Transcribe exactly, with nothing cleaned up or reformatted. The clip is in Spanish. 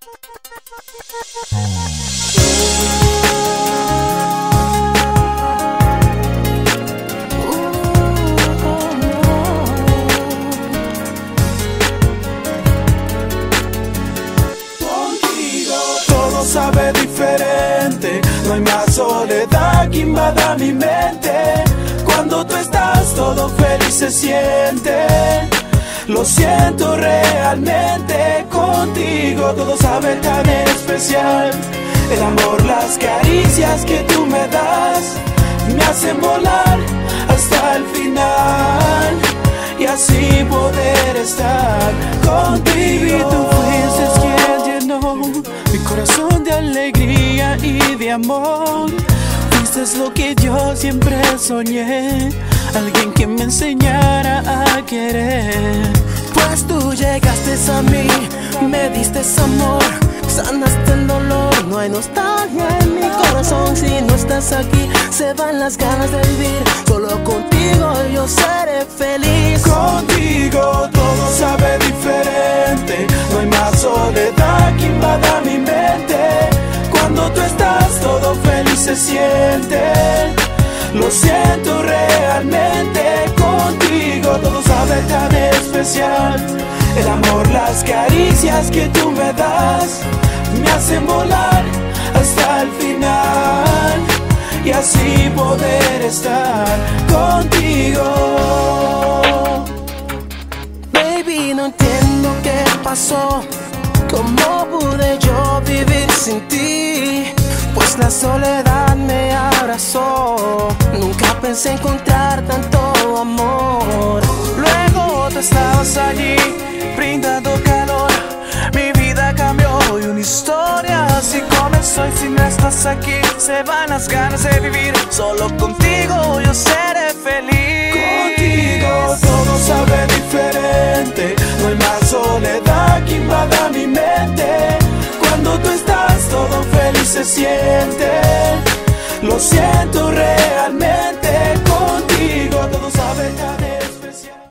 Sabe diferente, no hay más soledad que invada mi mente. Cuando tú estás todo feliz se siente. Lo siento realmente, contigo todo sabe tan especial. El amor, las caricias que tú me das me hacen volar hasta el final y así poder estar contigo. Y tú fuiste quien llenó mi corazón de alegría y de amor. Fuiste lo que yo siempre soñé, alguien que me enseñara a querer. Pues tú llegaste a mí, me diste amor, sanaste el dolor, no hay nostalgia en mi corazón. Si no estás aquí, se van las ganas de vivir. Solo contigo yo seré feliz. Contigo todo sabe diferente, no hay más soledad que invada mi mente. Cuando tú estás todo feliz se siente. Lo siento realmente, contigo todo sabe tan especial. El amor, las caricias que tú me das me hacen volar hasta el final y así poder estar contigo. Baby, no entiendo qué pasó, cómo pude yo vivir sin ti, pues la soledad me abrazó. Nunca pensé encontrar tanto amor. Luego tú estabas allí, brindando calor. Mi vida cambió y una historia así comenzó. Y si no estás aquí, se van las ganas de vivir. Solo contigo yo seré feliz. Contigo todo sabe diferente, no hay más soledad que invada mi mente. Cuando tú estás todo feliz se siente. Lo siento realmente, contigo todo sabe tan